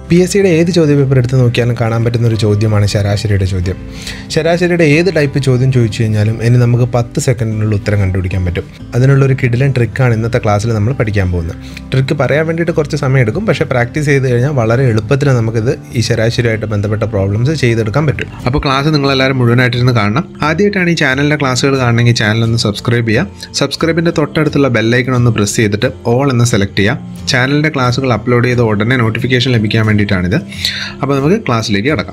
PSCയുടെ ഏത് ചോദ്യപേപ്പർ എടുത്ത് നോക്കിയാലും കാണാൻ പറ്റുന്ന ഒരു ചോദ്യമാണ് ശരാശരിയുടെ ചോദ്യം. ശരാശരിയുടെ ഏത് ടൈപ്പ് ചോദ്യം ചോദിച്ചു കഴിഞ്ഞാലും ഇനി നമുക്ക് 10 സെക്കൻഡിനുള്ള ഉത്തരം കണ്ടുപിടിക്കാൻ പറ്റും. അതിനുള്ളൊരു കിടിലൻ ട്രിക്കാണ് ഇന്നത്തെ ക്ലാസ്സിൽ നമ്മൾ പഠിക്കാൻ പോകുന്നത്. ട്രിക്ക് പറയാൻ വേണ്ടിയിട്ട് കുറച്ച് സമയം എടുക്കും, പക്ഷേ പ്രാക്ടീസ് ചെയ്ത് കഴിഞ്ഞാൽ വളരെ എളുപ്പത്തിൽ നമുക്കിത് ഈ ശരാശരിയായിട്ട് ബന്ധപ്പെട്ട പ്രോബ്ലംസ് ചെയ്തെടുക്കാൻ പറ്റും. അപ്പോൾ ക്ലാസ് നിങ്ങളെല്ലാവരും മുഴുവനായിട്ടിരുന്ന് കാണണം. ആദ്യമായിട്ടാണ് ഈ ചാനലിൻ്റെ ക്ലാസ്സുകൾ കാണണമെങ്കിൽ ചാനലൊന്ന് സബ്സ്ക്രൈബ് ചെയ്യുക. സബ്സ്ക്രൈബിൻ്റെ തൊട്ടടുത്തുള്ള ബെല്ലൈക്കൺ ഒന്ന് പ്രസ് ചെയ്തിട്ട് ഓൾ എന്ന് സെലക്ട് ചെയ്യുക. ചാനലിൻ്റെ ക്ലാസ്സുകൾ അപ്ലോഡ് ചെയ്ത ഉടനെ നോട്ടിഫിക്കേഷൻ ലഭിക്കാൻ വേണ്ടിയിട്ടാണിത്. അപ്പോൾ നമുക്ക് ക്ലാസ്സിലേക്ക് കടക്കാം.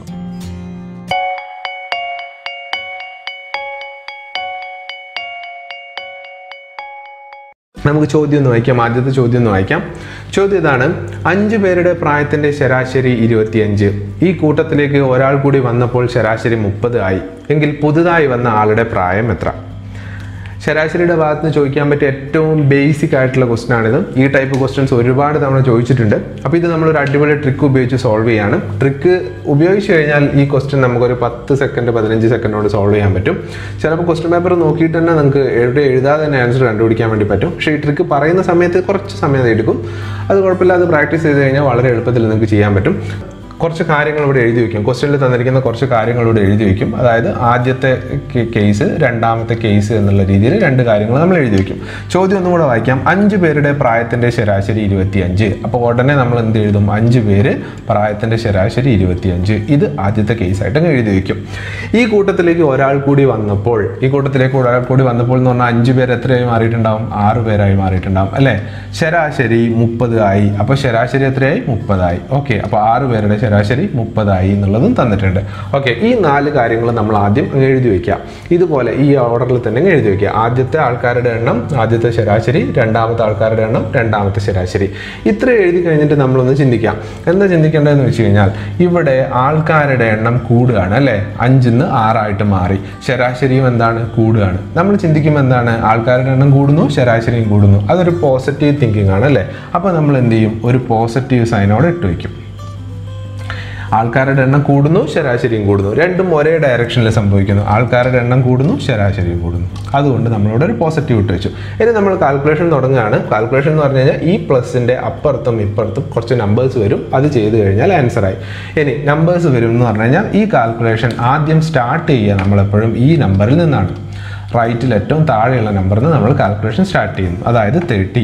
നമുക്ക് ചോദ്യം ഒന്ന് വായിക്കാം. ആദ്യത്തെ ചോദ്യം ഒന്ന് വായിക്കാം. ചോദ്യം ഇതാണ്: 5 പേരുടെ പ്രായത്തിൻ്റെ ശരാശരി 25. ഈ കൂട്ടത്തിലേക്ക് ഒരാൾ കൂടി വന്നപ്പോൾ ശരാശരി 30 ആയി. എങ്കിൽ പുതുതായി വന്ന ആളുടെ പ്രായം എത്ര? ശരാശരിയുടെ ഭാഗത്ത് നിന്ന് ചോദിക്കാൻ പറ്റിയ ഏറ്റവും ബേസിക് ആയിട്ടുള്ള ക്വസ്റ്റൻ ആണിത്. ഈ ടൈപ്പ് ക്വസ്റ്റൻസ് ഒരുപാട് തവണ ചോദിച്ചിട്ടുണ്ട്. അപ്പോൾ ഇത് നമ്മളൊരു അടിപൊളി ട്രിക്ക് ഉപയോഗിച്ച് സോൾവ് ചെയ്യാണ്. ട്രിക്ക് ഉപയോഗിച്ച് കഴിഞ്ഞാൽ ഈ ക്വസ്റ്റൻ നമുക്കൊരു 10 സെക്കൻഡ് 15 സെക്കൻഡ് കൊണ്ട് സോൾവ് ചെയ്യാൻ പറ്റും. ചിലപ്പോൾ ക്വസ്റ്റൻ പേപ്പർ നോക്കിയിട്ട് തന്നെ നമുക്ക് എഴുതാതെ തന്നെ ആൻസർ കണ്ടുപിടിക്കാൻ വേണ്ടി പറ്റും. പക്ഷേ ഈ ട്രിക്ക് പറയുന്ന സമയത്ത് കുറച്ച് സമയം എടുക്കും. അത് കുഴപ്പമില്ല. അത് പ്രാക്ടീസ് ചെയ്ത് കഴിഞ്ഞാൽ വളരെ എളുപ്പത്തിൽ നിങ്ങൾക്ക് ചെയ്യാൻ പറ്റും. കുറച്ച് കാര്യങ്ങൾ ഇവിടെ എഴുതി വയ്ക്കും. ക്വസ്റ്റനിൽ തന്നിരിക്കുന്ന കുറച്ച് കാര്യങ്ങൾ ഇവിടെ എഴുതി വയ്ക്കും. അതായത് ആദ്യത്തെ കേസ്, രണ്ടാമത്തെ കേസ് എന്നുള്ള രീതിയിൽ 2 കാര്യങ്ങൾ നമ്മൾ എഴുതി വയ്ക്കും. ചോദ്യം ഒന്നും കൂടെ വായിക്കാം. 5 പേരുടെ പ്രായത്തിൻ്റെ ശരാശരി 25. അപ്പോൾ ഉടനെ നമ്മൾ എന്ത് എഴുതും? 5 പേര് പ്രായത്തിൻ്റെ ശരാശരി 25. ഇത് ആദ്യത്തെ കേസായിട്ട് എഴുതി വയ്ക്കും. ഈ കൂട്ടത്തിലേക്ക് ഒരാൾ കൂടി വന്നപ്പോൾ എന്ന് പറഞ്ഞാൽ 5 പേര് എത്രയായി മാറിയിട്ടുണ്ടാവും? 6 പേരായി മാറിയിട്ടുണ്ടാവും അല്ലേ? ശരാശരി 30 ആയി. അപ്പോൾ ശരാശരി എത്രയായി? 30 ആയി. ഓക്കെ, അപ്പോൾ 6 പേരുടെ ശരാശരി 30 ആയി എന്നുള്ളതും തന്നിട്ടുണ്ട്. ഓക്കെ, ഈ 4 കാര്യങ്ങൾ നമ്മൾ ആദ്യം എഴുതി വയ്ക്കുക. ഇതുപോലെ ഈ ഓർഡറിൽ തന്നെ എഴുതി വയ്ക്കുക. ആദ്യത്തെ ആൾക്കാരുടെ എണ്ണം, ആദ്യത്തെ ശരാശരി, രണ്ടാമത്തെ ആൾക്കാരുടെ എണ്ണം, രണ്ടാമത്തെ ശരാശരി. ഇത്ര എഴുതി കഴിഞ്ഞിട്ട് നമ്മളൊന്ന് ചിന്തിക്കാം. എന്താ ചിന്തിക്കേണ്ടതെന്ന് വെച്ച് കഴിഞ്ഞാൽ ഇവിടെ ആൾക്കാരുടെ എണ്ണം കൂടുകയാണ് അല്ലേ? 5-ന്ന് 6 ആയിട്ട് മാറി. ശരാശരിയും എന്താണ്? കൂടുകയാണ്. നമ്മൾ ചിന്തിക്കുമ്പോൾ എന്താണ്? ആൾക്കാരുടെ എണ്ണം കൂടുന്നു, ശരാശരിയും കൂടുന്നു. അതൊരു പോസിറ്റീവ് തിങ്കിങ് ആണ് അല്ലേ? അപ്പോൾ നമ്മൾ എന്ത് ചെയ്യും? ഒരു പോസിറ്റീവ് സൈനോടെ ഇട്ട് വയ്ക്കും. ആൾക്കാരുടെ എണ്ണം കൂടുന്നു, ശരാശരിയും കൂടുന്നു. രണ്ടും ഒരേ ഡയറക്ഷനിൽ സംഭവിക്കുന്നു. ആൾക്കാരുടെ എണ്ണം കൂടുന്നു, ശരാശരിയും കൂടുന്നു. അതുകൊണ്ട് നമ്മളിവിടെ ഒരു പോസിറ്റീവ് ഇട്ട് വെച്ചു. ഇനി നമ്മൾ കാൽക്കുലേഷൻ തുടങ്ങുകയാണ്. കാൽക്കുലേഷൻ എന്ന് പറഞ്ഞു കഴിഞ്ഞാൽ ഈ പ്ലസിൻ്റെ അപ്പുറത്തും ഇപ്പുറത്തും കുറച്ച് നമ്പേഴ്സ് വരും. അത് ചെയ്ത് കഴിഞ്ഞാൽ ആൻസറായി. ഇനി നമ്പേഴ്സ് വരും എന്ന് പറഞ്ഞു കഴിഞ്ഞാൽ ഈ കാൽക്കുലേഷൻ ആദ്യം സ്റ്റാർട്ട് ചെയ്യുക നമ്മളെപ്പോഴും ഈ നമ്പറിൽ നിന്നാണ്. റൈറ്റിൽ ഏറ്റവും താഴെയുള്ള നമ്പറിൽ നിന്ന് നമ്മൾ കാൽക്കുലേഷൻ സ്റ്റാർട്ട് ചെയ്യുന്നു. അതായത്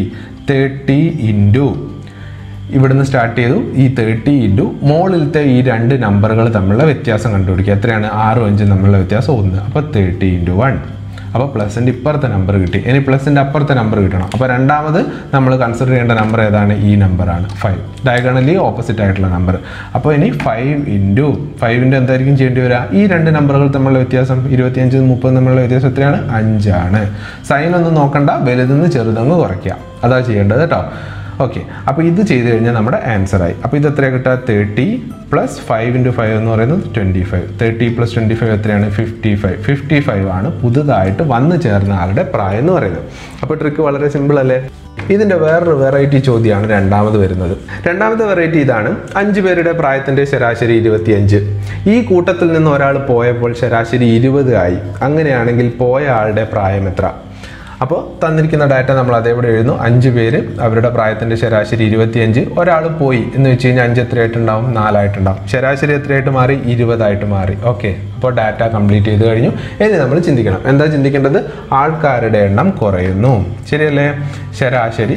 30 ഇൻറ്റു ഇവിടുന്ന് സ്റ്റാർട്ട് ചെയ്തു. ഈ 30 ഇൻറ്റു മുകളിലത്തെ ഈ 2 നമ്പറുകൾ തമ്മിലുള്ള വ്യത്യാസം കണ്ടുപിടിക്കുക. എത്രയാണ്? 6ഉം 5ഉം തമ്മിലുള്ള വ്യത്യാസം 1. അപ്പോൾ 30 ഇൻറ്റു 1. അപ്പോൾ പ്ലസിൻ്റെ ഇപ്പുറത്തെ നമ്പർ കിട്ടി. ഇനി പ്ലസിൻ്റെ അപ്പുറത്തെ നമ്പർ കിട്ടണം. അപ്പോൾ രണ്ടാമത് നമ്മൾ കൺസിഡർ ചെയ്യേണ്ട നമ്പർ ഏതാണ്? ഈ നമ്പറാണ് 5. ഡയഗണലി ഓപ്പോസിറ്റ് ആയിട്ടുള്ള നമ്പർ. അപ്പോൾ ഇനി 5 ഇൻറ്റു 5ൻ്റെ എന്തായിരിക്കും ചെയ്യേണ്ടി വരിക? ഈ 2 നമ്പറുകൾ തമ്മിലുള്ള വ്യത്യാസം 25 30 തമ്മിലുള്ള വ്യത്യാസം എത്രയാണ്? 5 ആണ്. സൈൻ ഒന്നും നോക്കണ്ട, വലുതെന്ന് ചെറുതങ്ങ് കുറയ്ക്കുക. അതാ ചെയ്യേണ്ടത് കേട്ടോ. ഓക്കെ, അപ്പോൾ ഇത് ചെയ്ത് കഴിഞ്ഞാൽ നമ്മുടെ ആൻസറായി. അപ്പോൾ ഇത് എത്രയാണ് കിട്ടുക? 30 + 5 × 5 എന്ന് പറയുന്നത് 25. 30 + 25 എത്രയാണ്? 55. 55 ആണ് പുതുതായിട്ട് വന്നു ചേർന്ന ആളുടെ പ്രായം എന്ന് പറയുന്നത്. അപ്പോൾ ട്രിക്ക് വളരെ സിമ്പിൾ അല്ലേ? ഇതിൻ്റെ വേറൊരു വെറൈറ്റി ചോദ്യമാണ് രണ്ടാമത് വരുന്നത്. രണ്ടാമത്തെ വെറൈറ്റി ഇതാണ്: 5 പേരുടെ പ്രായത്തിൻ്റെ ശരാശരി 25. ഈ കൂട്ടത്തിൽ നിന്ന് ഒരാൾ പോയപ്പോൾ ശരാശരി 20 ആയി. അങ്ങനെയാണെങ്കിൽ പോയ ആളുടെ പ്രായം എത്ര? അപ്പോൾ തന്നിരിക്കുന്ന ഡാറ്റ നമ്മൾ അതേപോലെ എഴുതുന്നു. 5 പേര്, അവരുടെ പ്രായത്തിൻ്റെ ശരാശരി 25. ഒരാൾ പോയി എന്ന് വെച്ച് കഴിഞ്ഞാൽ 5 എത്രയായിട്ടുണ്ടാവും? 4 ആയിട്ടുണ്ടാവും. ശരാശരി എത്രയായിട്ട് മാറി? 20 ആയിട്ട് മാറി. ഓക്കെ, അപ്പോൾ ഡാറ്റ കംപ്ലീറ്റ് ചെയ്ത് കഴിഞ്ഞു. ഇനി നമ്മൾ ചിന്തിക്കണം. എന്താ ചിന്തിക്കേണ്ടത്? ആൾക്കാരുടെ എണ്ണം കുറയുന്നു, ശരിയല്ലേ? ശരാശരി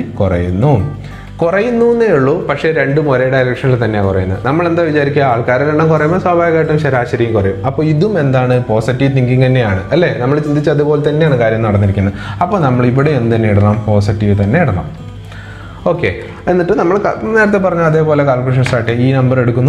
കുറയുന്നു എന്നേ ഉള്ളൂ. പക്ഷേ രണ്ടും ഒരേ ഡയറക്ഷനിൽ തന്നെയാണ് കുറയുന്നത്. നമ്മൾ എന്താ വിചാരിക്കുക? ആൾക്കാരുടെ എണ്ണം കുറയുമ്പോൾ സ്വാഭാവികമായിട്ടും ശരാശരിയും കുറയും. അപ്പോൾ ഇതും എന്താണ്? പോസിറ്റീവ് തിങ്കിങ് തന്നെയാണ് അല്ലേ? നമ്മൾ ചിന്തിച്ച് അതുപോലെ തന്നെയാണ് കാര്യം നടന്നിരിക്കുന്നത്. അപ്പോൾ നമ്മൾ ഇവിടെ എന്ത് തന്നെ ഇടണം? പോസിറ്റീവ് തന്നെ ഇടണം. ഓക്കെ, എന്നിട്ട് നമ്മൾ നേരത്തെ പറഞ്ഞ അതേപോലെ കാൽക്കുലേഷൻ സ്റ്റാർട്ട് ചെയ്യുക. ഈ നമ്പർ എടുക്കുന്നു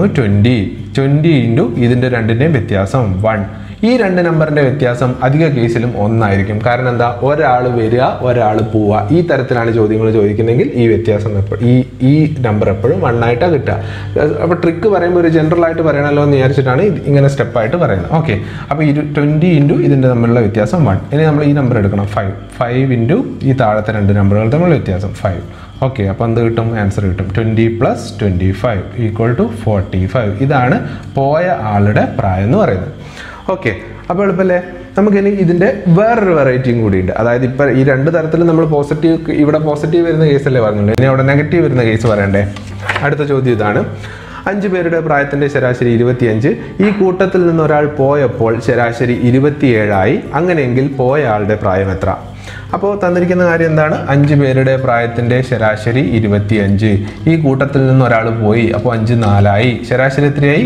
20 ഇൻറ്റു ഇതിൻ്റെ രണ്ടിൻ്റെയും വ്യത്യാസം 1. ഈ 2 നമ്പറിൻ്റെ വ്യത്യാസം അധിക കേസിലും 1 ആയിരിക്കും. കാരണം എന്താ? ഒരാൾ വരിക, ഒരാൾ പോവുക. ഈ തരത്തിലാണ് ചോദ്യങ്ങൾ ചോദിക്കുന്നതെങ്കിൽ ഈ വ്യത്യാസം ഈ നമ്പർ എപ്പോഴും 1 ആയിട്ടാണ് കിട്ടുക. അപ്പോൾ ട്രിക്ക് പറയുമ്പോൾ ഒരു ജനറൽ ആയിട്ട് പറയണമല്ലോ എന്ന് വിചാരിച്ചിട്ടാണ് ഇങ്ങനെ സ്റ്റെപ്പായിട്ട് പറയുന്നത്. ഓക്കെ, അപ്പോൾ 20 ഇൻറ്റു ഇതിൻ്റെ തമ്മിലുള്ള വ്യത്യാസം 1. ഇനി നമ്മൾ ഈ നമ്പർ എടുക്കണം 5 ഇൻറ്റു ഈ താഴത്തെ 2 നമ്പറുകൾ തമ്മിലുള്ള വ്യത്യാസം 5. ഓക്കെ, അപ്പോൾ എന്ത് കിട്ടും? ആൻസർ കിട്ടും. 20 + 25 = 45. ഇതാണ് പോയ ആളുടെ പ്രായം എന്ന് പറയുന്നത്. ഓക്കെ, അപ്പോൾ എളുപ്പമല്ലേ? നമുക്കിനി ഇതിൻ്റെ വേറൊരു വെറൈറ്റിയും കൂടിയുണ്ട്. അതായത് ഇപ്പോൾ ഈ 2 തരത്തിൽ നമ്മൾ ഇവിടെ പോസിറ്റീവ് വരുന്ന കേസല്ലേ പറഞ്ഞുള്ളൂ. ഇനി അവിടെ നെഗറ്റീവ് വരുന്ന കേസ് പറയണ്ടേ? അടുത്ത ചോദ്യം ഇതാണ്: 5 പേരുടെ പ്രായത്തിൻ്റെ ശരാശരി 25. ഈ കൂട്ടത്തിൽ നിന്ന് ഒരാൾ പോയപ്പോൾ ശരാശരി 27 ആയി. അങ്ങനെയെങ്കിൽ പോയ ആളുടെ പ്രായം എത്ര? അപ്പോൾ തന്നിരിക്കുന്ന കാര്യം എന്താണ്? 5 പേരുടെ പ്രായത്തിൻ്റെ ശരാശരി 25. ഈ കൂട്ടത്തിൽ നിന്ന് ഒരാൾ പോയി, അപ്പോൾ 5 4 ശരാശരി എത്രയായി?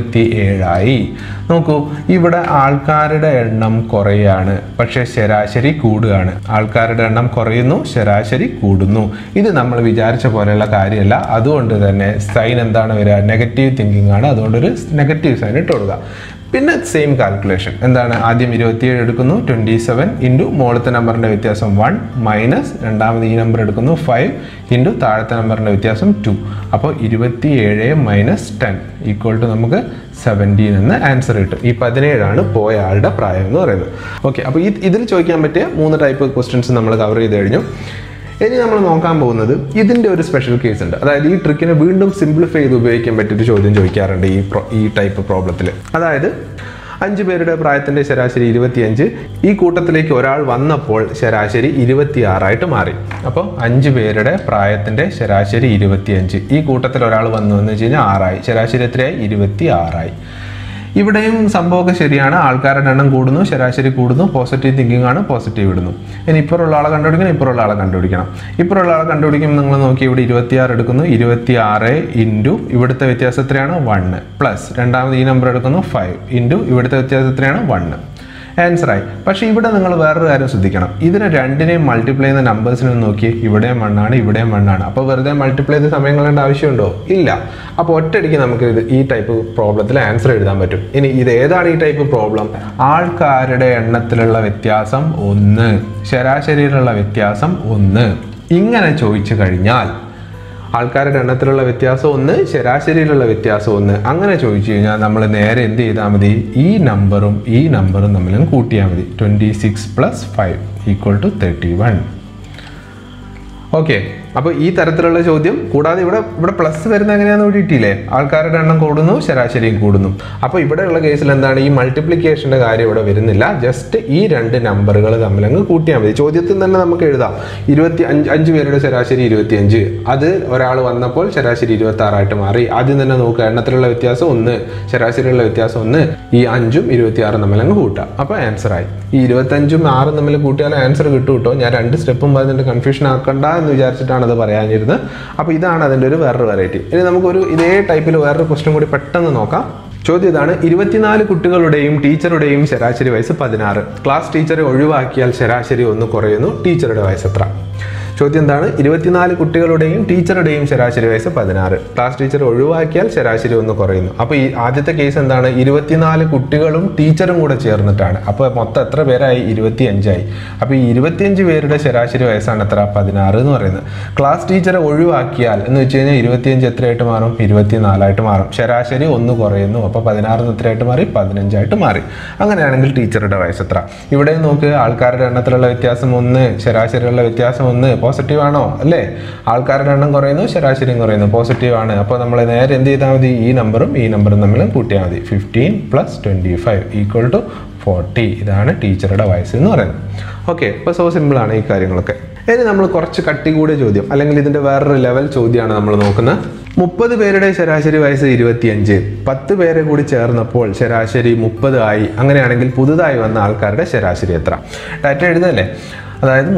27 നോക്കൂ, ഇവിടെ ആൾക്കാരുടെ എണ്ണം കുറയാണ്, പക്ഷെ ശരാശരി കൂടുകയാണ്. ആൾക്കാരുടെ എണ്ണം കുറയുന്നു, ശരാശരി കൂടുന്നു. ഇത് നമ്മൾ വിചാരിച്ച പോലെയുള്ള കാര്യമല്ല. അതുകൊണ്ട് തന്നെ സൈൻ എന്താണ് വരിക? നെഗറ്റീവ് തിങ്കിങ് ആണ്. അതുകൊണ്ടൊരു നെഗറ്റീവ് സൈൻ ഇട്ട് കൊടുക്കുക. പിന്നെ സെയിം കാൽക്കുലേഷൻ എന്താണ്? ആദ്യം 27 എടുക്കുന്നു, 27 ഇൻറ്റു മുകളിലത്തെ നമ്പറിൻ്റെ വ്യത്യാസം 1 മൈനസ് രണ്ടാമത് ഈ നമ്പർ എടുക്കുന്നു 5 ഇൻറ്റു താഴത്തെ നമ്പറിൻ്റെ വ്യത്യാസം 2. അപ്പോൾ 27 മൈനസ് 10 ഈക്വൽ ടു നമുക്ക് 17 എന്ന് ആൻസർ കിട്ടും. ഈ 17 പോയ ആളുടെ പ്രായം എന്ന് പറയുന്നത്. ഓക്കെ, അപ്പോൾ ഇതിൽ ചോദിക്കാൻ പറ്റിയ 3 ടൈപ്പ് ക്വസ്റ്റ്യൻസ് നമ്മൾ കവർ ചെയ്ത് കഴിഞ്ഞു. ഇനി നമ്മൾ നോക്കാൻ പോകുന്നത് ഇതിൻ്റെ ഒരു സ്പെഷ്യൽ കേസ് ഉണ്ട്. അതായത് ഈ ട്രിക്കിനെ വീണ്ടും സിംപ്ലിഫൈ ചെയ്ത് ഉപയോഗിക്കാൻ പറ്റിയൊരു ചോദ്യം ചോദിക്കാറുണ്ട് ഈ ടൈപ്പ് പ്രോബ്ലത്തിൽ. അതായത് 5 പേരുടെ പ്രായത്തിൻ്റെ ശരാശരി 25. ഈ കൂട്ടത്തിലേക്ക് ഒരാൾ വന്നപ്പോൾ ശരാശരി 26 മാറി. അപ്പോൾ 5 പേരുടെ പ്രായത്തിൻ്റെ ശരാശരി 25. ഈ കൂട്ടത്തിൽ ഒരാൾ വന്നു എന്ന് വെച്ച് കഴിഞ്ഞാൽ 6 ശരാശരി എത്രയായി? 26 ഇവിടെയും സംഭവമൊക്കെ ശരിയാണ്. ആൾക്കാരുടെ എണ്ണം കൂടുന്നു, ശരാശരി കൂടുന്നു. പോസിറ്റീവ് തിങ്കിങ് ആണ്, പോസിറ്റീവ് ഇടുന്നു. ഇനി ഇപ്പുറമുള്ള ആളെ കണ്ടുപിടിക്കണം, ഇപ്പുറമുള്ള ആളെ കണ്ടുപിടിക്കണം. ഇപ്പുറമുള്ള ആളെ കണ്ടുപിടിക്കുമ്പോൾ നിങ്ങൾ നോക്കി, ഇവിടെ 26 എടുക്കുന്നു, 26 ഇൻറ്റു ഇവിടുത്തെ വ്യത്യാസം എത്രയാണ്? 1 പ്ലസ് രണ്ടാമത് ഈ നമ്പർ എടുക്കുന്നു 5 ഇൻറ്റു ഇവിടുത്തെ വ്യത്യാസം എത്രയാണ്? 1. ആൻസറായി. പക്ഷേ ഇവിടെ നിങ്ങൾ വേറൊരു കാര്യം ശ്രദ്ധിക്കണം. ഇതിനെ രണ്ടിനെയും മൾട്ടിപ്ലൈ ചെയ്യുന്ന നമ്പേഴ്സിനെ നോക്കി, ഇവിടെയും 1 ആണ്, ഇവിടെയും 1 ആണ്. അപ്പോൾ വെറുതെ മൾട്ടിപ്ലൈ ചെയ്ത് സമയം കളയേണ്ട ആവശ്യമുണ്ടോ? ഇല്ല. അപ്പോൾ ഒറ്റയടിക്ക് നമുക്ക് ഈ ടൈപ്പ് പ്രോബ്ലത്തിൽ ആൻസർ എഴുതാൻ പറ്റും. ഇനി ഇത് ഏതാണ് ഈ ടൈപ്പ് പ്രോബ്ലം? ആൾക്കാരുടെ എണ്ണത്തിലുള്ള വ്യത്യാസം 1, ശരാശരിയിലുള്ള വ്യത്യാസം 1. ഇങ്ങനെ ചോദിച്ചു കഴിഞ്ഞാൽ ആൾക്കാരുടെ എണ്ണത്തിലുള്ള വ്യത്യാസം 1, ശരാശരിയിലുള്ള വ്യത്യാസം 1. അങ്ങനെ ചോദിച്ചു കഴിഞ്ഞാൽ നമ്മൾ നേരെ എന്ത് ചെയ്താൽ മതി? ഈ നമ്പറും തമ്മിലും കൂട്ടിയാൽ മതി. 26 + 5 = 31. ഓക്കെ, അപ്പോൾ ഈ തരത്തിലുള്ള ചോദ്യം. കൂടാതെ ഇവിടെ പ്ലസ് വരുന്നത് എങ്ങനെയാണെന്ന് കിട്ടിയില്ലേ? ആൾക്കാരുടെ എണ്ണം കൂടുന്നു, ശരാശരിയും കൂടുന്നു. അപ്പോൾ ഇവിടെയുള്ള കേസിൽ എന്താണ്? ഈ മൾട്ടിപ്ലിക്കേഷൻ്റെ കാര്യം ഇവിടെ വരുന്നില്ല. ജസ്റ്റ് ഈ 2 നമ്പറുകൾ തമ്മിലങ്ങ് കൂട്ടിയാൽ മതി. ചോദ്യത്തിൽ തന്നെ നമുക്ക് എഴുതാം 5 പേരുടെ ശരാശരി 25. അത് ഒരാൾ വന്നപ്പോൾ ശരാശരി 26 മാറി. ആദ്യം തന്നെ നോക്കുക, എണ്ണത്തിലുള്ള വ്യത്യാസം 1, ശരാശരിയുള്ള വ്യത്യാസം 1. ഈ 5ഉം 26 തമ്മിലങ്ങ് കൂട്ടാം. അപ്പോൾ ആൻസറായി. ഈ 25ഉം 6ഉം തമ്മിൽ കൂട്ടിയാൽ ആൻസർ കിട്ടും കേട്ടോ. ഞാൻ 2 സ്റ്റെപ്പും പറഞ്ഞിട്ട് കൺഫ്യൂഷൻ ആക്കണ്ട എന്ന് വിചാരിച്ചിട്ടാണ് അത് പറയാനിരുന്നത്. അപ്പോൾ ഇതാണ് അതിൻ്റെ വേറൊരു വെറൈറ്റി. ഇനി നമുക്കൊരു ഇതേ ടൈപ്പിൽ വേറൊരു ക്വസ്റ്റ്യൻ കൂടി പെട്ടെന്ന് നോക്കാം. ചോദ്യം ഇതാണ്: 24 കുട്ടികളുടെയും ടീച്ചറുടെയും ശരാശരി വയസ്സ് 16. ക്ലാസ് ടീച്ചറെ ഒഴിവാക്കിയാൽ ശരാശരി 1 കുറയുന്നു. ടീച്ചറുടെ വയസ്സ് എത്ര? ചോദ്യം എന്താണ്? 24 കുട്ടികളുടെയും ടീച്ചറുടെയും ശരാശരി വയസ്സ് 16. ക്ലാസ് ടീച്ചർ ഒഴിവാക്കിയാൽ ശരാശരി 1 കുറയുന്നു. അപ്പോൾ ഈ ആദ്യത്തെ കേസ് എന്താണ്? 24 കുട്ടികളും ടീച്ചറും കൂടെ ചേർന്നിട്ടാണ്. അപ്പോൾ മൊത്തം എത്ര പേരായി? 25 അപ്പോൾ ഈ 25 പേരുടെ ശരാശരി വയസ്സാണ് എത്ര? 16 എന്ന് പറയുന്നത്. ക്ലാസ് ടീച്ചറെ ഒഴിവാക്കിയാൽ എന്ന് വെച്ച് കഴിഞ്ഞാൽ 25 എത്രയായിട്ട് മാറും? 24 മാറും. ശരാശരി 1 കുറയുന്നു. അപ്പോൾ 16 എത്രയായിട്ട് മാറി? 15 മാറി. അങ്ങനെയാണെങ്കിൽ ടീച്ചറുടെ വയസ്സ് എത്ര? ഇവിടെ നോക്ക്, ആൾക്കാരുടെ എണ്ണത്തിലുള്ള വ്യത്യാസം 1, ശരാശരിയുള്ള വ്യത്യാസം 1. പോസിറ്റീവ് ആണോ? അല്ലേ? ആൾക്കാരുടെ എണ്ണം കുറയുന്നു, ശരാശരിയും കുറയുന്നു. പോസിറ്റീവ് ആണ്. അപ്പോൾ നമ്മൾ നേരെ എന്ത് ചെയ്താൽ മതി? ഈ നമ്പറും തമ്മിലും കൂട്ടിയാൽ മതി. 15 + 25 = 40. ഇതാണ് ടീച്ചറുടെ വയസ്സ് എന്ന് പറയുന്നത്. ഓക്കെ, അപ്പോൾ സോ സിമ്പിളാണ് ഈ കാര്യങ്ങളൊക്കെ. ഇനി നമ്മൾ കുറച്ച് കട്ടി കൂടിയ ചോദ്യം, അല്ലെങ്കിൽ ഇതിൻ്റെ വേറൊരു ലെവൽ ചോദ്യമാണ് നമ്മൾ നോക്കുന്നത്. 30 പേരുടെ ശരാശരി വയസ്സ് 25. 10 പേരെ കൂടി ചേർന്നപ്പോൾ ശരാശരി 30 ആയി. അങ്ങനെയാണെങ്കിൽ പുതുതായി വന്ന ആൾക്കാരുടെ ശരാശരി എത്ര? ഡാറ്റ എഴുതല്ലേ? അതായത്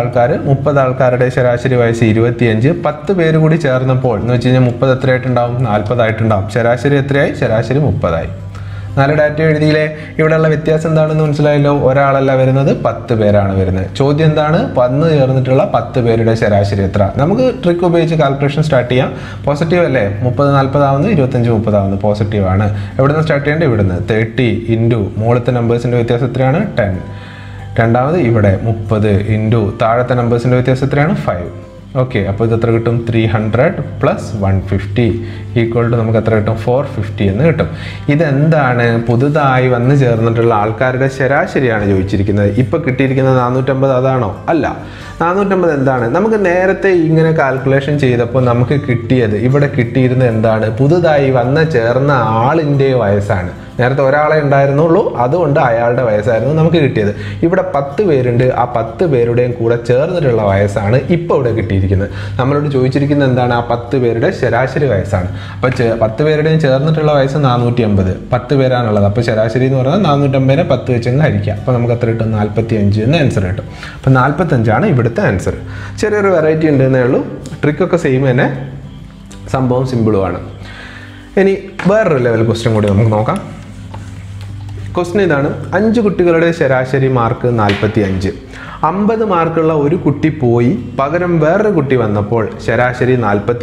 30 ആൾക്കാരുടെ ശരാശരി വയസ്സ് 25. 10 പേര് കൂടി ചേർന്നപ്പോൾ എന്ന് വെച്ച് കഴിഞ്ഞാൽ 30 എത്രയായിട്ടുണ്ടാവും? 40 ആയിട്ടുണ്ടാവും. ശരാശരി എത്രയായി? ശരാശരി 30 ആയി. 4 ഡാറ്റ എഴുതിയില്ലേ? ഇവിടെയുള്ള വ്യത്യാസം എന്താണെന്ന് മനസ്സിലായല്ലോ. ഒരാളല്ല വരുന്നത്, 10 പേരാണ് വരുന്നത്. ചോദ്യം എന്താണ്? 10 ചേർന്നിട്ടുള്ള 10 പേരുടെ ശരാശരി എത്ര? നമുക്ക് ട്രിക്ക് ഉപയോഗിച്ച് കാൽക്കുലേഷൻ സ്റ്റാർട്ട് ചെയ്യാം. പോസിറ്റീവ് അല്ലേ? 30 40 ആവുന്നു, 25 30 ആവുന്നു. പോസിറ്റീവ് ആണ്. എവിടെ നിന്ന് സ്റ്റാർട്ട് ചെയ്യേണ്ടത്? ഇവിടുന്ന് 30 ഇൻറ്റു മുകളിലത്തെ നമ്പേഴ്സിൻ്റെ വ്യത്യാസം എത്രയാണ്? 10. രണ്ടാമത് ഇവിടെ 30 ഇൻറ്റു താഴത്തെ നമ്പേഴ്സിൻ്റെ വ്യത്യാസം എത്രയാണ്? 5. ഓക്കെ, അപ്പോൾ ഇത് എത്ര കിട്ടും? 300 + 150 = നമുക്ക് എത്ര കിട്ടും? 450 എന്ന് കിട്ടും. ഇതെന്താണ്? പുതുതായി വന്ന് ചേർന്നിട്ടുള്ള ആൾക്കാരുടെ ശരാശരിയാണ് ചോദിച്ചിരിക്കുന്നത്. ഇപ്പോൾ കിട്ടിയിരിക്കുന്നത് 450 അതാണോ? അല്ല. 450 എന്താണ്? നമുക്ക് നേരത്തെ ഇങ്ങനെ കാൽക്കുലേഷൻ ചെയ്തപ്പോൾ നമുക്ക് കിട്ടിയത്, ഇവിടെ കിട്ടിയിരുന്നത് എന്താണ്? പുതുതായി വന്ന് ചേർന്ന ആളിൻ്റെ വയസ്സാണ്. നേരത്തെ ഒരാളെ ഉണ്ടായിരുന്നുള്ളൂ, അതുകൊണ്ട് അയാളുടെ വയസ്സായിരുന്നു നമുക്ക് കിട്ടിയത്. ഇവിടെ 10 പേരുണ്ട്, ആ 10 പേരുടെയും കൂടെ ചേർന്നിട്ടുള്ള വയസ്സാണ് ഇപ്പോൾ ഇവിടെ കിട്ടിയിരിക്കുന്നത്. നമ്മളോട് ചോദിച്ചിരിക്കുന്നത് എന്താണ്? ആ 10 പേരുടെ ശരാശരി വയസ്സാണ്. അപ്പോൾ 10 പേരുടെയും ചേർന്നിട്ടുള്ള വയസ്സ് 450, 10 പേരാണുള്ളത്. അപ്പോൾ ശരാശരി എന്ന് പറഞ്ഞാൽ 450നെ 10 വെച്ചങ്ങ് ഹരിക്കുക. അപ്പോൾ നമുക്ക് എത്ര കിട്ടും? 45 എന്ന് ആൻസർ കിട്ടും. അപ്പോൾ 45 ഇവിടുത്തെ ആൻസർ. ചെറിയൊരു വെറൈറ്റി ഉണ്ടെന്നേ ഉള്ളൂ, ട്രിക്കൊക്കെ സെയിം തന്നെ, സംഭവം സിമ്പിളുമാണ്. ഇനി വേറൊരു ലെവൽ ക്വസ്റ്റ്യൻ കൂടി നമുക്ക് നോക്കാം. ക്വസ്റ്റ്യൻ ഇതാണ്: 5 കുട്ടികളുടെ ശരാശരി മാർക്ക് 45. 50 മാർക്കുള്ള ഒരു കുട്ടി പോയി പകരം വേറൊരു കുട്ടി വന്നപ്പോൾ ശരാശരി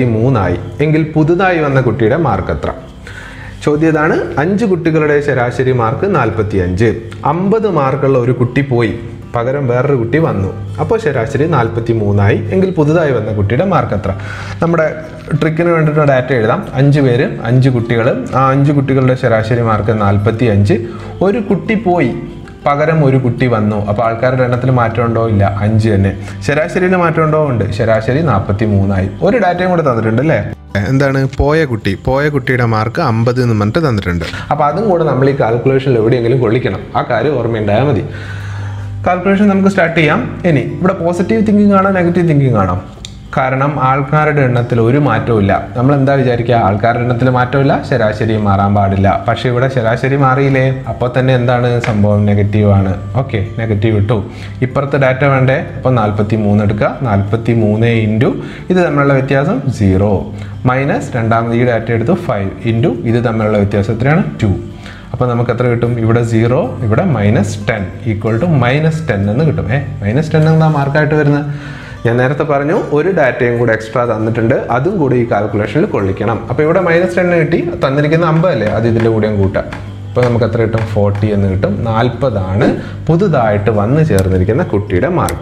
43 എങ്കിൽ പുതുതായി വന്ന കുട്ടിയുടെ മാർക്ക് എത്ര? ചോദ്യം ഇതാണ്: 5 കുട്ടികളുടെ ശരാശരി മാർക്ക് 45. 50 മാർക്കുള്ള ഒരു കുട്ടി പോയി പകരം വേറൊരു കുട്ടി വന്നു, അപ്പോൾ ശരാശരി 43 എങ്കിൽ പുതുതായി വന്ന കുട്ടിയുടെ മാർക്ക് എത്ര? നമ്മുടെ ട്രിക്കിന് വേണ്ടിയിട്ട് ഡാറ്റ എഴുതാം. 5 പേര്, 5 കുട്ടികൾ, ആ 5 കുട്ടികളുടെ ശരാശരി മാർക്ക് 45. ഒരു കുട്ടി പോയി പകരം ഒരു കുട്ടി വന്നു, അപ്പോൾ ആൾക്കാരുടെ എണ്ണത്തിൽ മാറ്റം ഉണ്ടോ? ഇല്ല, 5 തന്നെ. ശരാശരിയിൽ മാറ്റം ഉണ്ടോ? ഉണ്ട്. ശരാശരി 43. ഒരു ഡാറ്റയും കൂടെ തന്നിട്ടുണ്ട് അല്ലേ? എന്താണ്? പോയ കുട്ടിയുടെ മാർക്ക് 50 എന്ന് പറഞ്ഞിട്ട് തന്നിട്ടുണ്ട്. അപ്പോൾ അതും കൂടെ നമ്മൾ ഈ കാൽക്കുലേഷനിൽ എവിടെയെങ്കിലും കൊള്ളിക്കണം. ആ കാര്യം ഓർമ്മയുണ്ടായാൽ മതി. കാൽക്കുലേഷൻ നമുക്ക് സ്റ്റാർട്ട് ചെയ്യാം. ഇനി ഇവിടെ പോസിറ്റീവ് തിങ്കിങ് ആണോ നെഗറ്റീവ് തിങ്കിങ് ആണോ? കാരണം ആൾക്കാരുടെ എണ്ണത്തിൽ ഒരു മാറ്റവും ഇല്ല. നമ്മൾ എന്താ വിചാരിക്കുക? ആൾക്കാരുടെ എണ്ണത്തിൽ മാറ്റമില്ല, ശരാശരി മാറാൻ പാടില്ല. പക്ഷേ ഇവിടെ ശരാശരി മാറിയില്ലേ? അപ്പോൾ തന്നെ എന്താണ് സംഭവം? നെഗറ്റീവ് ആണ്. ഓക്കെ, നെഗറ്റീവ് ഇട്ടു. ഇപ്പുറത്തെ ഡാറ്റ വേണ്ടേ? അപ്പോൾ 43 എടുക്കുക. 43 ഇൻറ്റു ഇത് തമ്മിലുള്ള വ്യത്യാസം 0 മൈനസ് രണ്ടാമത് ഈ ഡാറ്റ എടുത്തു 5 ഇൻറ്റു ഇത് തമ്മിലുള്ള വ്യത്യാസം എത്രയാണ്? 2. അപ്പോൾ നമുക്ക് എത്ര കിട്ടും? ഇവിടെ 0, ഇവിടെ -10 ഈക്വൽ ടു -10 എന്ന് കിട്ടും. -10 എന്താ മാർക്കായിട്ട് വരുന്നത്? ഞാൻ നേരത്തെ പറഞ്ഞു ഒരു ഡാറ്റയും കൂടെ എക്സ്ട്രാ തന്നിട്ടുണ്ട്, അതും കൂടി ഈ കാൽക്കുലേഷനിൽ കൊള്ളിക്കണം. അപ്പോൾ ഇവിടെ -10 കിട്ടി, തന്നിരിക്കുന്ന 50 അല്ലേ, അത് ഇതിൻ്റെ കൂടെയും കൂട്ടാം. അപ്പോൾ നമുക്ക് എത്ര കിട്ടും? 40 എന്ന് കിട്ടും. 40 പുതുതായിട്ട് വന്നു ചേർന്നിരിക്കുന്ന കുട്ടിയുടെ മാർക്ക്.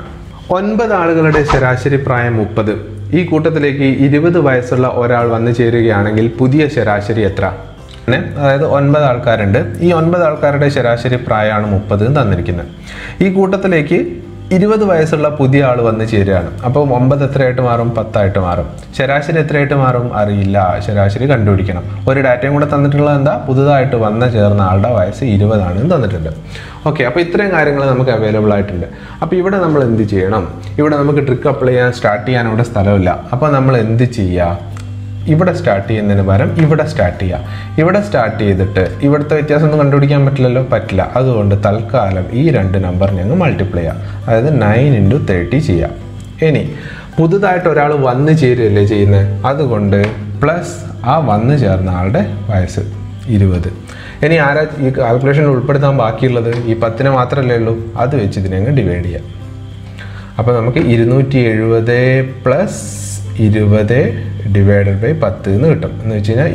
9 ആളുകളുടെ ശരാശരി പ്രായം 30. ഈ കൂട്ടത്തിലേക്ക് 20 വയസ്സുള്ള ഒരാൾ വന്നു ചേരുകയാണെങ്കിൽ പുതിയ ശരാശരി എത്ര? അതായത് 9 ആൾക്കാരുണ്ട്. ഈ 9 ആൾക്കാരുടെ ശരാശരി പ്രായമാണ് 30 തന്നിരിക്കുന്നത്. ഈ കൂട്ടത്തിലേക്ക് 20 വയസ്സുള്ള പുതിയ ആൾ വന്ന് ചേരുകയാണ്. അപ്പോൾ 9 എത്രയായിട്ട് മാറും? 10 മാറും. ശരാശരി എത്രയായിട്ട് മാറും? അറിയില്ല, ശരാശരി കണ്ടുപിടിക്കണം. ഒരു ഡാറ്റയും കൂടെ തന്നിട്ടുള്ളത് എന്താ? പുതുതായിട്ട് വന്ന് ചേർന്ന ആളുടെ വയസ്സ് 20 തന്നിട്ടുണ്ട്. ഓക്കെ, അപ്പോൾ ഇത്രയും കാര്യങ്ങൾ നമുക്ക് അവൈലബിൾ ആയിട്ടുണ്ട്. അപ്പോൾ ഇവിടെ നമ്മൾ എന്ത് ചെയ്യണം? ഇവിടെ നമുക്ക് ട്രിക്ക് അപ്ലൈ ചെയ്യാൻ സ്റ്റാർട്ട് ചെയ്യാൻ ഇവിടെ സ്ഥലമില്ല. അപ്പോൾ നമ്മൾ എന്ത് ചെയ്യുക? ഇവിടെ സ്റ്റാർട്ട് ചെയ്യുന്നതിന് പകരം ഇവിടെ സ്റ്റാർട്ട് ചെയ്യുക. ഇവിടെ സ്റ്റാർട്ട് ചെയ്തിട്ട് ഇവിടുത്തെ വ്യത്യാസം ഒന്നും കണ്ടുപിടിക്കാൻ പറ്റില്ലല്ലോ, പറ്റില്ല. അതുകൊണ്ട് തൽക്കാലം ഈ 2 നമ്പർ ഞങ്ങൾ മൾട്ടിപ്ലൈ ചെയ്യാം. അതായത് 9 × 30 ചെയ്യാം. ഇനി പുതുതായിട്ട് ഒരാൾ വന്നു ചേരുകയല്ലേ ചെയ്യുന്നത്, അതുകൊണ്ട് പ്ലസ് ആ വന്നു ചേർന്ന ആളുടെ വയസ്സ് 20. ഇനി ആരാ ഈ കാൽക്കുലേഷനിൽ ഉൾപ്പെടുത്താൻ ബാക്കിയുള്ളത്? ഈ 10 മാത്രമല്ലേ ഉള്ളൂ, അത് വെച്ച് ഇതിനെ അങ്ങ് ഡിവൈഡ് ചെയ്യാം. അപ്പോൾ നമുക്ക് 270 + 20 ഡിവൈഡഡ് ബൈ 10 എന്ന് കിട്ടും. എന്ന് വെച്ച് കഴിഞ്ഞാൽ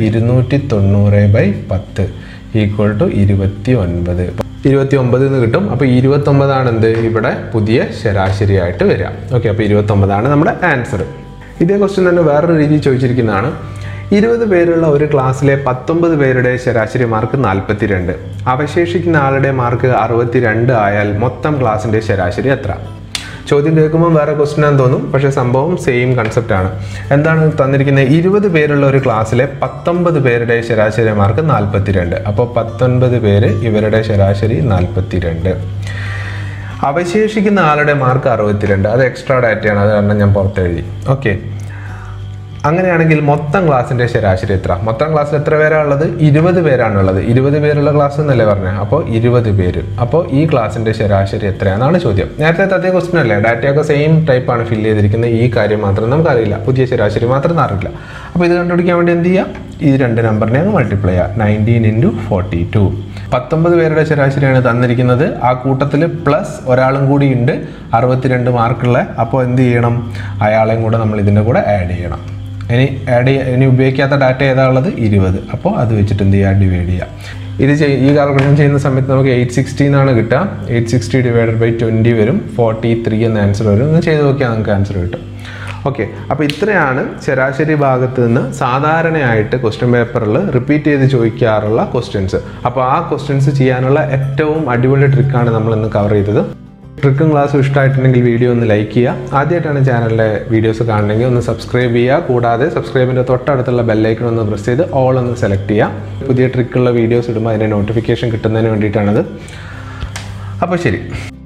290/10 ഈക്വൽ ടു 29. 29 എന്ന് കിട്ടും. അപ്പോൾ 29 എന്ത്? ഇവിടെ പുതിയ ശരാശരി ആയിട്ട് വരിക. ഓക്കെ, അപ്പോൾ 29 നമ്മുടെ ആൻസർ. ഇതേ ക്വസ്റ്റ്യൻ തന്നെ വേറൊരു രീതിയിൽ ചോദിച്ചിരിക്കുന്നതാണ്. 20 പേരുള്ള ഒരു ക്ലാസ്സിലെ 19 പേരുടെ ശരാശരി മാർക്ക് 42. അവശേഷിക്കുന്ന ആളുടെ മാർക്ക് 62 ആയാൽ മൊത്തം ക്ലാസ്സിൻ്റെ ശരാശരി എത്ര? ചോദ്യം കേൾക്കുമ്പോൾ വേറെ ക്വസ്റ്റ്യൻ ആണെന്ന് തോന്നും, പക്ഷേ സംഭവം സെയിം കൺസെപ്റ്റ് ആണ്. എന്താണ് തന്നിരിക്കുന്നത്? 20 പേരുള്ള ഒരു ക്ലാസ്സിലെ 19 പേരുടെ ശരാശരി മാർക്ക് 42. അപ്പോൾ 19 പേര്, ഇവരുടെ ശരാശരി 42. അവശേഷിക്കുന്ന ആളുടെ മാർക്ക് 62. അത് എക്സ്ട്രാ ഡാറ്റയാണ്, അത് കാരണം ഞാൻ പുറത്തെഴുതി. ഓക്കെ, അങ്ങനെയാണെങ്കിൽ മൊത്തം ക്ലാസ്സിൻ്റെ ശരാശരി എത്ര? മൊത്തം ക്ലാസ്സിൽ എത്ര പേരാണ് ഉള്ളത്? 20 പേരാണുള്ളത്. 20 പേരുള്ള ക്ലാസ് എന്നല്ലേ പറഞ്ഞത്? അപ്പോൾ 20 പേര്. അപ്പോൾ ഈ ക്ലാസ്സിൻ്റെ ശരാശരി എത്രയാണെന്നാണ് ചോദ്യം. നേരത്തെ അതേ ക്വസ്റ്റ്യൻ അല്ലേ? ഡാറ്റയൊക്കെ സെയിം ടൈപ്പാണ് ഫില്ല് ചെയ്തിരിക്കുന്നത്. ഈ കാര്യം മാത്രം നമുക്കറിയില്ല, പുതിയ ശരാശരി മാത്രം അറിയില്ല. അപ്പോൾ ഇത് കണ്ടുപിടിക്കാൻ വേണ്ടി എന്ത് ചെയ്യുക? ഈ 2 നമ്പറിനെ അങ്ങ് മൾട്ടിപ്ലൈ ചെയ്യുക. 19 × 42. 19 പേരുടെ ശരാശരിയാണ് തന്നിരിക്കുന്നത്. ആ കൂട്ടത്തിൽ പ്ലസ് ഒരാളും കൂടി ഉണ്ട്, 62 മാർക്കുള്ള. അപ്പോൾ എന്ത് ചെയ്യണം? അയാളെയും കൂടെ നമ്മൾ ഇതിൻ്റെ കൂടെ ആഡ് ചെയ്യണം. ഇനി ഉപയോഗിക്കാത്ത ഡാറ്റ ഏതാ ഉള്ളത്? 20. അപ്പോൾ അത് വെച്ചിട്ട് എന്ത് ചെയ്യുക? ഡിവൈഡ് ചെയ്യുക. ഇത് ഈ കാൽക്കുലേഷൻ ചെയ്യുന്ന സമയത്ത് നമുക്ക് 860 എന്നാണ് കിട്ടുക. 860 ഡിവൈഡഡ് ബൈ 20 വരും. 43 എന്ന ആൻസർ വരും. ഒന്ന് ചെയ്ത് നോക്കിയാൽ നമുക്ക് ആൻസർ കിട്ടും. ഓക്കെ, അപ്പോൾ ഇത്രയാണ് ശരാശരി ഭാഗത്ത് നിന്ന് സാധാരണയായിട്ട് ക്വസ്റ്റ്യൻ പേപ്പറിൽ റിപ്പീറ്റ് ചെയ്ത് ചോദിക്കാറുള്ള ക്വസ്റ്റ്യൻസ്. അപ്പോൾ ആ ക്വസ്റ്റ്യൻസ് ചെയ്യാനുള്ള ഏറ്റവും അടിപൊളി ട്രിക്കാണ് നമ്മൾ ഇന്ന് കവർ ചെയ്തത്. ട്രിക്കും ക്ലാസ്സും ഇഷ്ടമായിട്ടുണ്ടെങ്കിൽ വീഡിയോ ഒന്ന് ലൈക്ക് ചെയ്യുക. ആദ്യമായിട്ടാണ് ചാനലിലെ വീഡിയോസ് കാണണമെങ്കിൽ ഒന്ന് സബ്സ്ക്രൈബ് ചെയ്യുക. കൂടാതെ സബ്സ്ക്രൈബിൻ്റെ തൊട്ടടുത്തുള്ള ബെല്ലൈക്കൺ ഒന്ന് പ്രസ് ചെയ്ത് ഓൾ ഒന്ന് സെലക്ട് ചെയ്യുക. പുതിയ ട്രിക്കുള്ള വീഡിയോസ് ഇടുമ്പോൾ അതിൻ്റെ നോട്ടിഫിക്കേഷൻ കിട്ടുന്നതിന് വേണ്ടിയിട്ടാണത്. അപ്പോൾ ശരി.